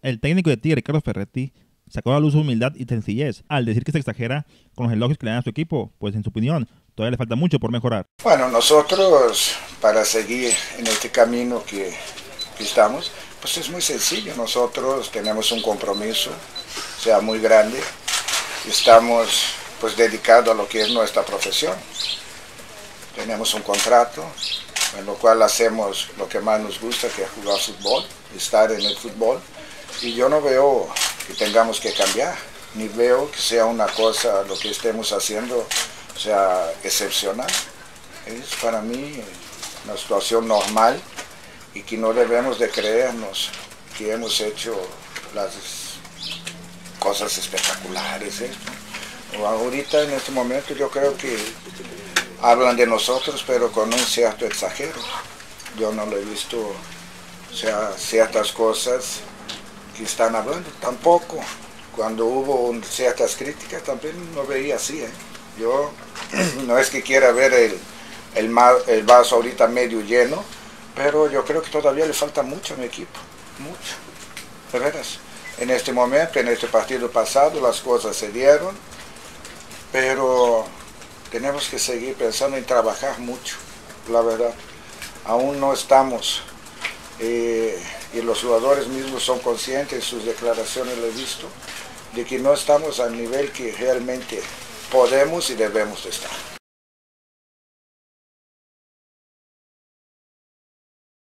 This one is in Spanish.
El técnico de Tigre, Carlos Ferretti, sacó a la luz su humildad y sencillez al decir que se exagera con los elogios que le dan a su equipo, pues en su opinión todavía le falta mucho por mejorar. Bueno, nosotros para seguir en este camino que estamos, pues es muy sencillo. Nosotros tenemos un compromiso, sea muy grande, estamos pues dedicados a lo que es nuestra profesión. Tenemos un contrato en lo cual hacemos lo que más nos gusta, que es jugar fútbol, estar en el fútbol. Y yo no veo que tengamos que cambiar, ni veo que sea una cosa, lo que estemos haciendo, sea excepcional. Es para mí una situación normal y que no debemos de creernos que hemos hecho las cosas espectaculares. Ahorita en este momento yo creo que hablan de nosotros, pero con un cierto exagero. Yo no lo he visto, o sea, ciertas cosas que están hablando, tampoco. Cuando hubo ciertas críticas también lo veía así. Yo no es que quiera ver el vaso ahorita medio lleno, pero yo creo que todavía le falta mucho a mi equipo, mucho, de veras. En este momento, en este partido pasado, las cosas se dieron, pero tenemos que seguir pensando en trabajar mucho, la verdad. Aún no estamos, y los jugadores mismos son conscientes, sus declaraciones lo he visto, de que no estamos al nivel que realmente podemos y debemos estar.